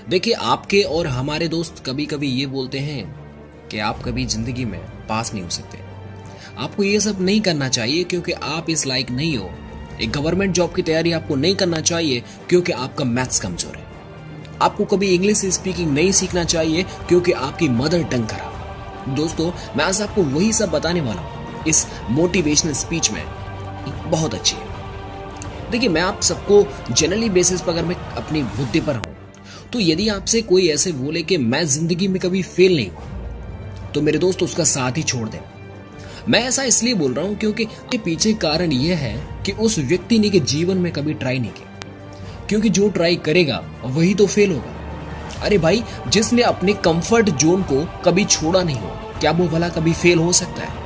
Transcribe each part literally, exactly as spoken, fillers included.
देखिए, आपके और हमारे दोस्त कभी कभी ये बोलते हैं कि आप कभी जिंदगी में पास नहीं हो सकते। आपको ये सब नहीं करना चाहिए क्योंकि आप इस लायक नहीं हो। एक गवर्नमेंट जॉब की तैयारी आपको नहीं करना चाहिए क्योंकि आपका मैथ्स कमजोर है। आपको कभी इंग्लिश स्पीकिंग नहीं सीखना चाहिए क्योंकि आपकी मदर टंग खराब। दोस्तों, मैं आज आपको वही सब बताने वाला हूँ इस मोटिवेशनल स्पीच में। बहुत अच्छी है। देखिए, मैं आप सबको जनरली बेसिस पर अगर मैं अपनी बुद्धि पर हूं तो यदि आपसे कोई ऐसे बोले कि मैं जिंदगी में कभी फेल नहीं हुआ तो मेरे दोस्त उसका साथ ही छोड़ दें। मैं ऐसा इसलिए बोल रहा हूं क्योंकि पीछे कारण यह है कि उस व्यक्ति ने के जीवन में कभी ट्राई नहीं किया, क्योंकि जो ट्राई करेगा वही तो फेल होगा। अरे भाई, जिसने अपने कंफर्ट जोन को कभी छोड़ा नहीं हो, क्या वो भला कभी फेल हो सकता है?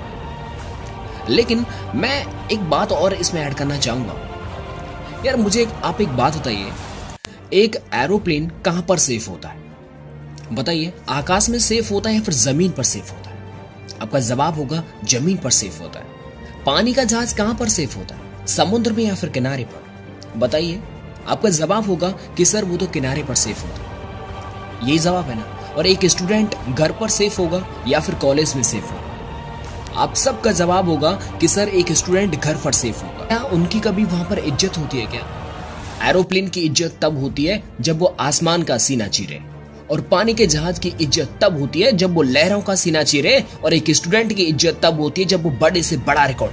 लेकिन मैं एक बात और इसमें ऐड करना चाहूंगा। यार मुझे एक, आप एक बात बताइए, एक एरोप्लेन कहां पर सेफ होता है? बताइए, आकाश में सेफ होता है या फिर जमीन पर सेफ होता है? आपका जवाब होगा जमीन पर सेफ होता है। पानी का जहाज कहां पर सेफ होता है? समुद्र में या फिर किनारे पर? बताइए, आपका जवाब होगा कि सर वो तो किनारे पर सेफ होता है। यही जवाब है ना। और एक स्टूडेंट घर पर सेफ होगा या फिर कॉलेज में सेफ होगा? आप सबका जवाब होगा कि सर एक स्टूडेंट घर पर सेफ होगा। क्या उनकी कभी वहां पर इज्जत होती है क्या? एरोप्लेन की इज्जत तब होती है जब वो आसमान का सीना चीरे, और पानी के जहाज की इज्जत तब होती है जब वो लहरों का सीना चीरे, और एक स्टूडेंट की इज्जत तब होती है जब वो बड़े से बड़ा रिकॉर्ड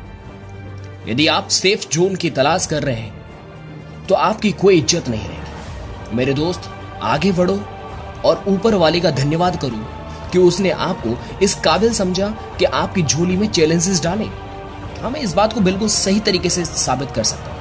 तोड़े। यदि आप सेफ जोन की तलाश कर रहे हैं तो आपकी कोई इज्जत नहीं रहेगी। मेरे दोस्त, आगे बढ़ो और ऊपर वाले का धन्यवाद करो कि उसने आपको इस काबिल समझा कि आपकी झोली में चैलेंजेस डाले। हमें इस बात को बिल्कुल सही तरीके से साबित कर सकता है।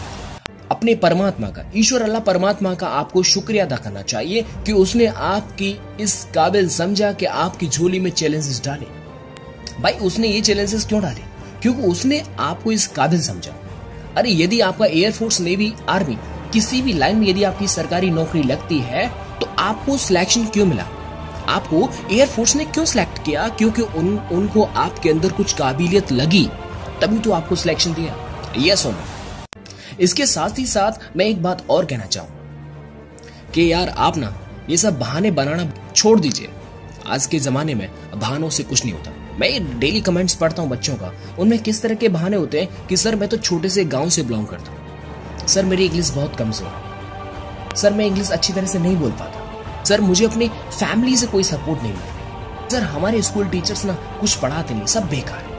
अपने परमात्मा का, ईश्वर अल्लाह परमात्मा का आपको शुक्रिया अदा करना चाहिए कि उसने आपकी इस काबिल समझा कि आपकी झोली में चैलेंजेस डाले। भाई, उसने ये चैलेंजेस क्यों डाले? क्योंकि उसने आपको इस काबिल समझा। अरे यदि आपका एयरफोर्स, नेवी, आर्मी, किसी भी लाइन में यदि आपकी सरकारी नौकरी लगती है तो आपको सिलेक्शन क्यों मिला? आपको एयरफोर्स ने क्यों सिलेक्ट किया? क्योंकि उन उनको आपके अंदर कुछ काबिलियत लगी, तभी तो आपको सिलेक्शन दिया। यस और नो? इसके साथ ही साथ मैं एक बात और कहना चाहूंगा कि यार आप ना ये सब बहाने बनाना छोड़ दीजिए। आज के जमाने में बहानों से कुछ नहीं होता। मैं डेली कमेंट्स पढ़ता हूं बच्चों का, उनमें किस तरह के बहाने होते हैं कि सर मैं तो छोटे से गांव से बिलोंग करता हूं, सर मेरी इंग्लिश बहुत कमजोर है, सर मैं इंग्लिश अच्छी तरह से नहीं बोल पाता, सर मुझे अपनी फैमिली से कोई सपोर्ट नहीं मिलता, सर हमारे स्कूल टीचर्स ना कुछ पढ़ाते नहीं, सब बेकार है,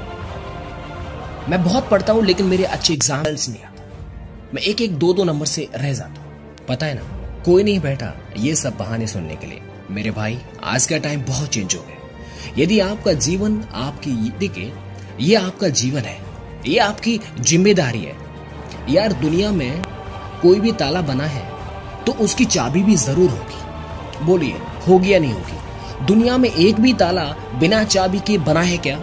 मैं बहुत पढ़ता हूं लेकिन मेरे अच्छे एग्जाम्स नहीं आते, मैं एक एक दो दो नंबर से रह जाता हूं। पता है ना, कोई नहीं बैठा ये सब बहाने सुनने के लिए। मेरे भाई, आज का टाइम बहुत चेंज हो गया। यदि आपका जीवन आपकी, देखिए ये आपका जीवन है, ये आपकी जिम्मेदारी है। यार दुनिया में कोई भी ताला बना है तो उसकी चाबी भी जरूर होगी। बोलिए, होगी या नहीं होगी? दुनिया में एक भी ताला बिना चाबी के बना है क्या?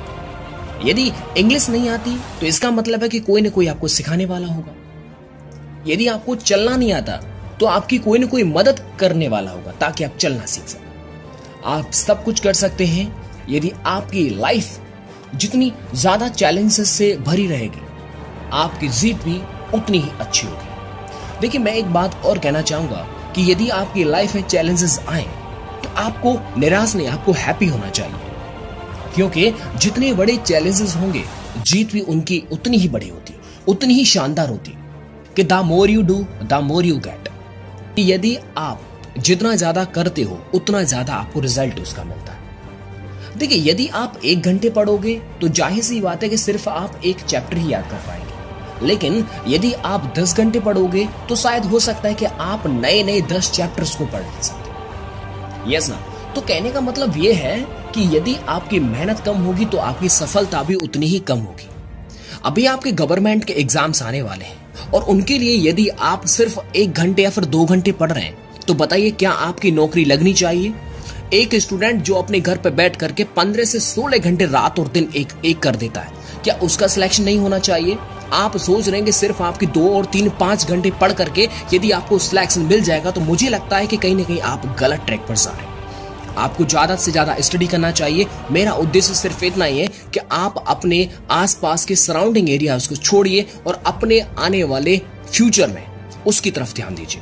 यदि इंग्लिश नहीं आती तो इसका मतलब है कि कोई ना कोई आपको सिखाने वाला होगा। यदि आपको चलना नहीं आता तो आपकी कोई ना कोई मदद करने वाला होगा ताकि आप चलना सीख सकें। आप सब कुछ कर सकते हैं यदि आपकी लाइफ जितनी ज्यादा चैलेंजेस से भरी रहेगी, आपकी जीत भी उतनी ही अच्छी होगी। देखिए, मैं एक बात और कहना चाहूंगा कि यदि आपकी लाइफ में चैलेंजेस आए तो आपको निराश नहीं, आपको हैप्पी होना चाहिए, क्योंकि जितने बड़े चैलेंजेस होंगे जीत भी उनकी उतनी ही बड़ी होती, उतनी ही शानदार होती। कि the more you do the more you get. यदि आप जितना ज्यादा करते हो उतना ज्यादा आपको रिजल्ट उसका मिलता है। देखिए, यदि आप एक घंटे पढ़ोगे तो जाहिर सी बात है कि सिर्फ आप एक चैप्टर ही याद कर पाएंगे, लेकिन यदि आप दस घंटे पढ़ोगे तो शायद हो सकता है कि आप नए नए दस चैप्टर्स को पढ़ सकते। यस ना? तो कहने का मतलब यह है कि यदि आपकी मेहनत कम होगी तो आपकी सफलता भी उतनी ही कम होगी। अभी आपके गवर्नमेंट के एग्जाम्स आने वाले हैं और उनके लिए यदि आप सिर्फ एक घंटे या फिर दो घंटे पढ़ रहे हैं तो बताइए, क्या आपकी नौकरी लगनी चाहिए? एक स्टूडेंट जो अपने घर पर बैठ करके पंद्रह से सोलह घंटे रात और दिन एक एक कर देता है, क्या उसका सिलेक्शन नहीं होना चाहिए? आप सोच रहे हैं कि सिर्फ आपकी दो और तीन पांच घंटे पढ़ करके यदि आपको सिलेक्शन मिल जाएगा, तो मुझे लगता है कि कहीं ना कहीं आप गलत ट्रैक पर जा रहे हैं। आपको ज्यादा से ज्यादा स्टडी करना चाहिए। मेरा उद्देश्य सिर्फ इतना ही है कि आप अपने आसपास के सराउंडिंग एरियाज को छोड़िए और अपने आने वाले फ्यूचर में उसकी तरफ ध्यान दीजिए।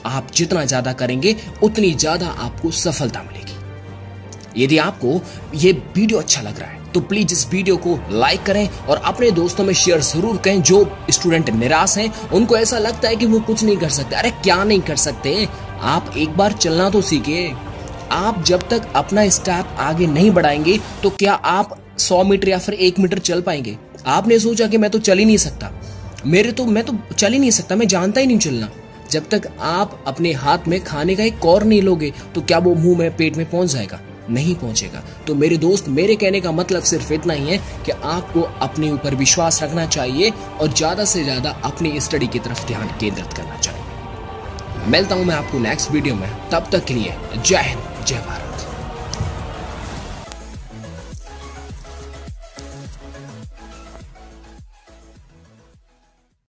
आप जितना ज्यादा करेंगे उतनी ज्यादा आपको सफलता मिलेगी। यदि आपको ये वीडियो अच्छा लग रहा है तो प्लीज इस वीडियो को लाइक करें और अपने दोस्तों में शेयर जरूर करें। जो स्टूडेंट निराश हैं, उनको ऐसा लगता है कि वो कुछ नहीं कर सकते, अरे क्या नहीं कर सकते, आप एक बार चलना तो सीखिए। आप जब तक अपना स्टेप आगे नहीं बढ़ाएंगे तो क्या आप सौ मीटर या फिर एक मीटर चल पाएंगे? आपने सोचा कि मैं तो चल ही नहीं सकता, मेरे तो मैं तो चल ही नहीं सकता, मैं जानता ही नहीं चलना। जब तक आप अपने हाथ में खाने का एक कौर नहीं लोगे तो क्या वो मुंह में पेट में पहुंच जाएगा? नहीं पहुंचेगा। तो मेरे दोस्त, मेरे कहने का मतलब सिर्फ इतना ही है कि आपको अपने ऊपर विश्वास रखना चाहिए और ज्यादा से ज्यादा अपनी स्टडी की तरफ ध्यान केंद्रित करना चाहिए। मिलता हूं मैं आपको नेक्स्ट वीडियो में, तब तक के लिए जय हिंद, जय भारत।